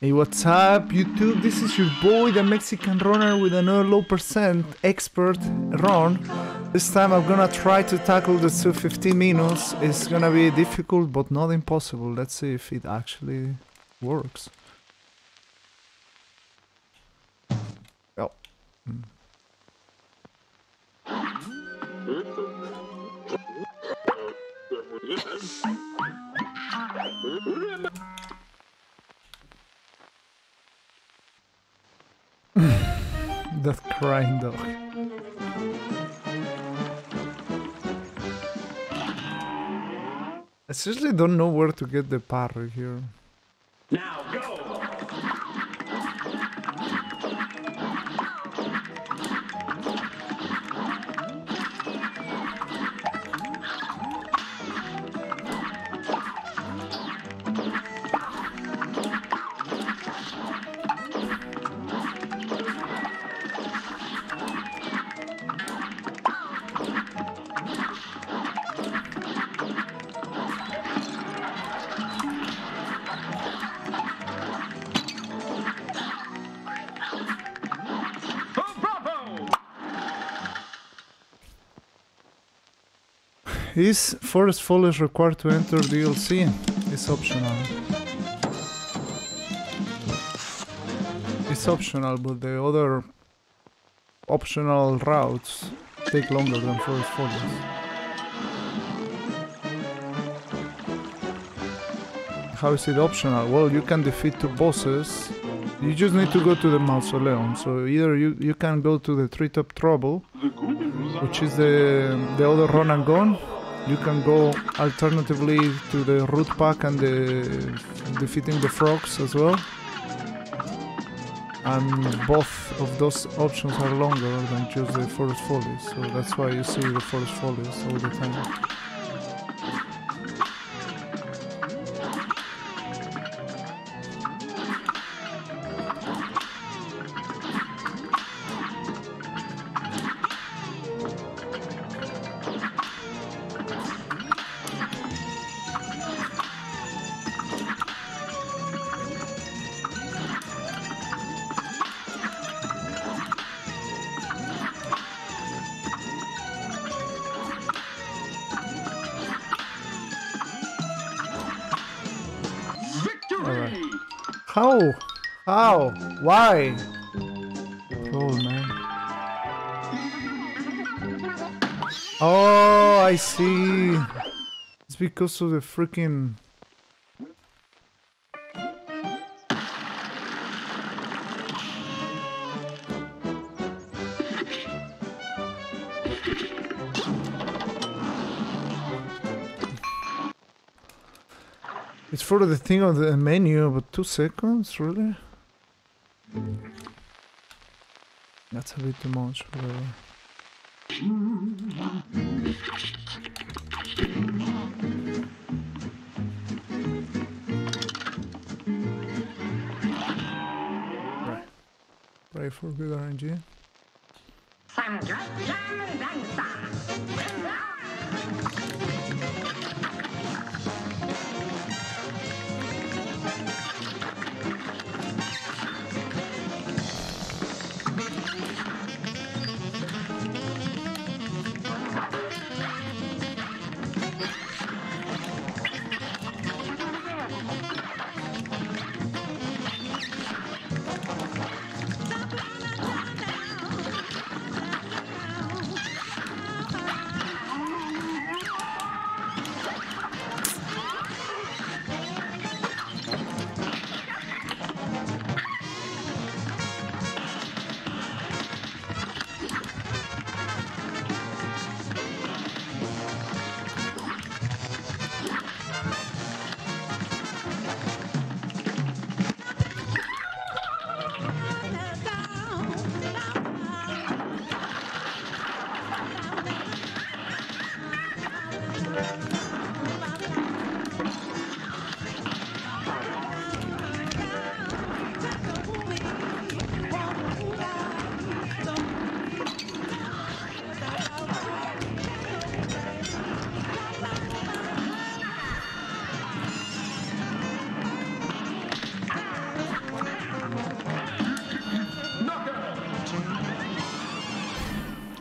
Hey, what's up, YouTube? This is your boy, the Mexican runner, with another low percent expert run. This time I'm gonna try to tackle the 15 minutes. It's gonna be difficult, but not impossible. Let's see if it actually works. Oh. That crying dog. I seriously don't know where to get the parry here. Now go! Is Forest Follies required to enter DLC? It's optional. It's optional, but the other optional routes take longer than Forest Follies. How is it optional? Well, you can defeat 2 bosses. You just need to go to the Mausoleum. So either you can go to the Treetop Trouble, which is the other run and gun. You can go alternatively to the Root Pack and defeating the frogs as well. And both of those options are longer than just the Forest Follies, so that's why you see the Forest Follies all the time. How? How? Why? Oh man. Oh, I see. It's because of the freaking... It's for the thing on the menu, but 2 seconds, really? That's a bit too much, whatever. Right. Pray for good RNG.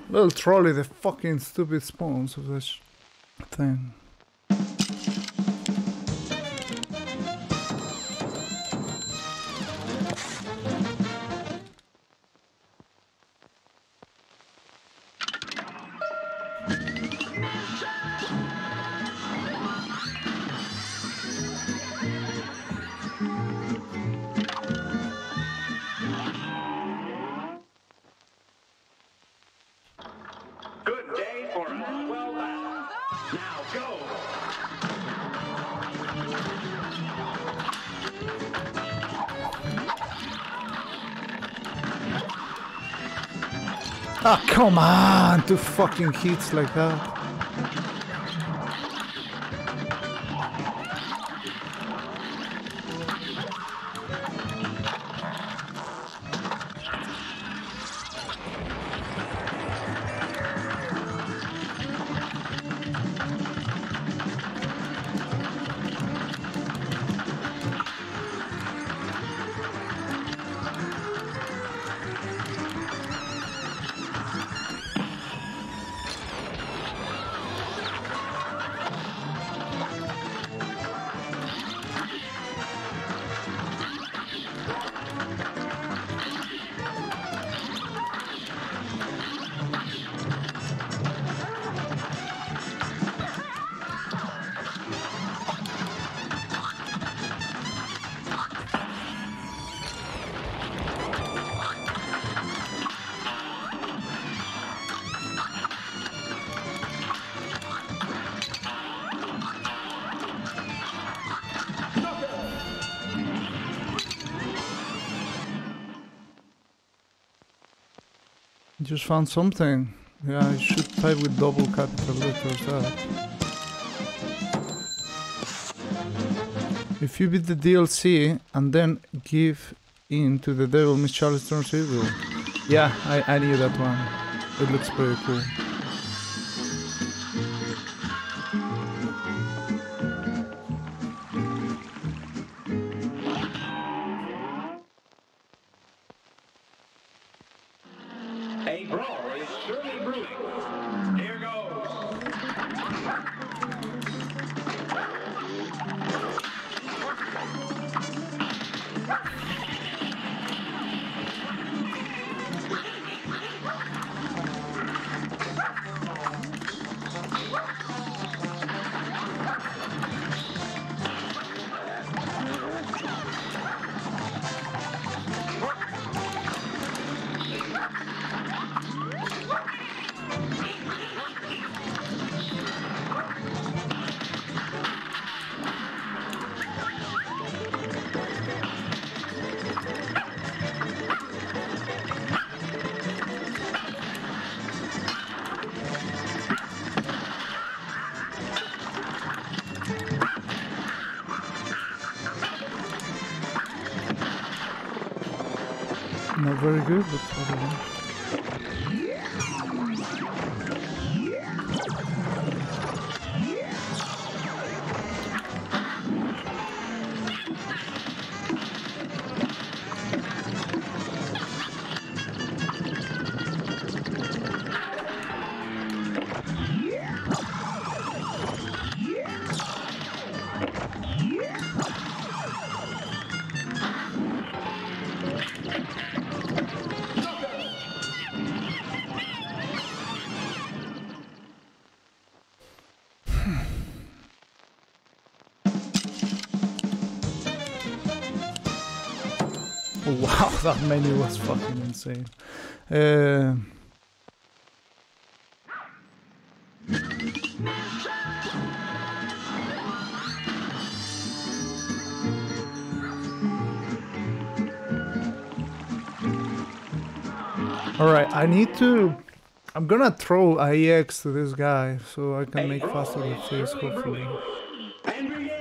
Little trolley, the fucking stupid spawns of this thing. Good day for us. Well done. Now go. Ah, come on! 2 fucking hits like that. Just found something. Yeah, I should type with double capital letters that. If you beat the DLC and then give in to the devil, Miss Charles turns evil. Yeah, I knew that one. It looks pretty cool. A brawl is surely brewing. Here goes. Not very good, but whatever. Wow, that menu was fucking insane. Alright, I need to... I'm gonna throw AEX to this guy so I can make faster with this, hopefully. And begin.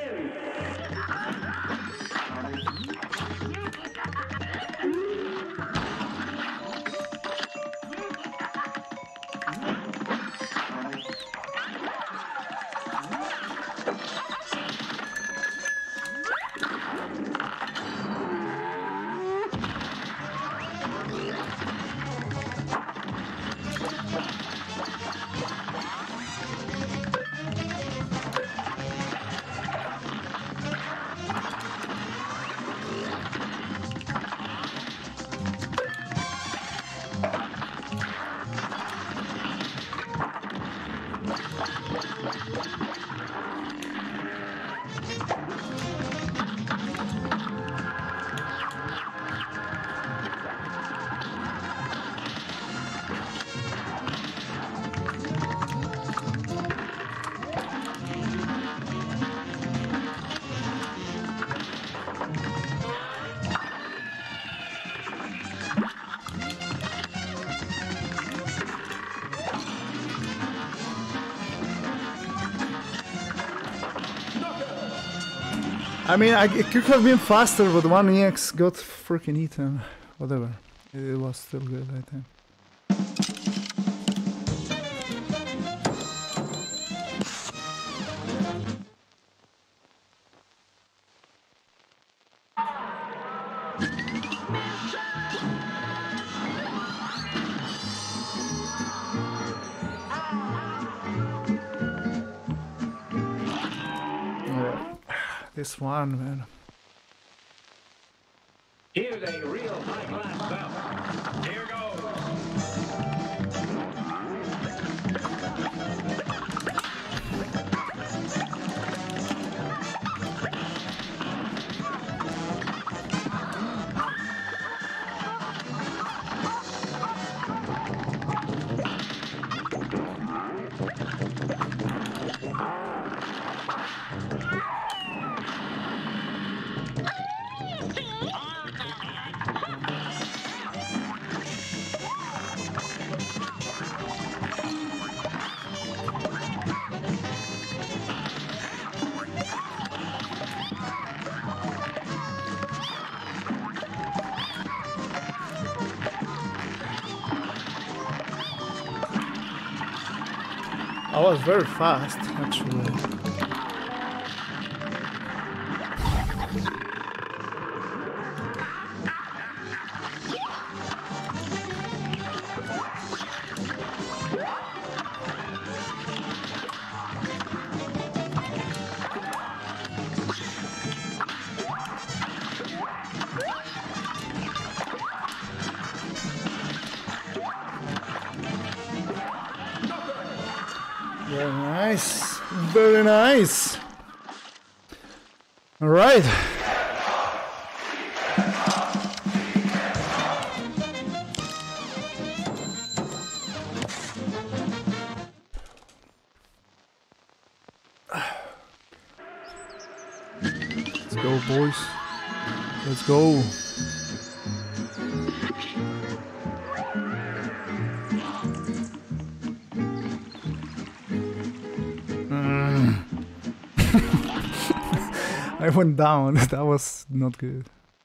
I mean, it could have been faster, but one EX got freaking eaten. Whatever. It was still good, I think. This one, man. Here's a real high-class belt. Here goes. I was very fast, actually. Very nice. Very nice. All right. Let's go, boys. Let's go. I went down. That was not good.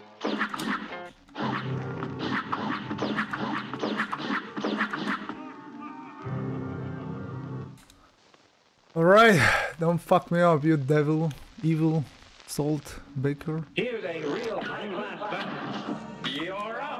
Alright, don't fuck me up, you devil, evil, salt baker. Here's a real high-class belt. You're up.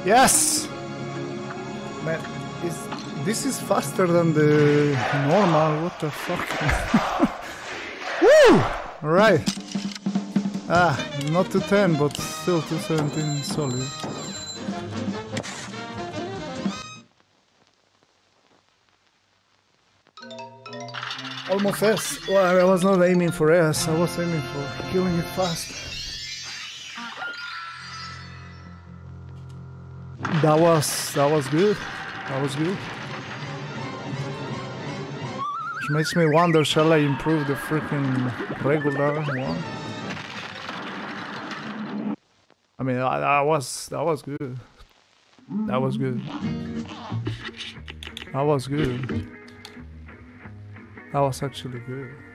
Yes! Man, this is faster than the normal, what the fuck? Woo! Alright. Ah, not to 10, but still 217 solid. Almost S. Well, I was not aiming for S, I was aiming for killing it fast. That was good. That was good. Which makes me wonder, shall I improve the freaking regular one? I mean, that was good. That was good. That was good. That was actually good.